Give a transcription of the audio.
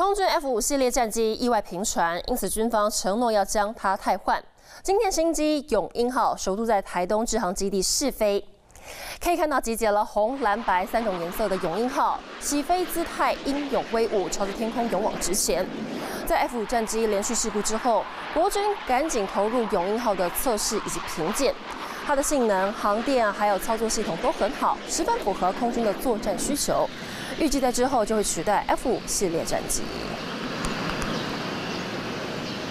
空军 F5系列战机意外频传，因此军方承诺要将它汰换。今天新机永鹰号首度在台东志航基地试飞，可以看到集结了红、蓝、白3种颜色的永鹰号起飞姿态英勇威武，朝着天空勇往直前。在 F5战机连续事故之后，国军赶紧投入永鹰号的测试以及评鉴。它的性能、航电还有操作系统都很好，十分符合空军的作战需求。预计在之后就会取代 F5系列战机。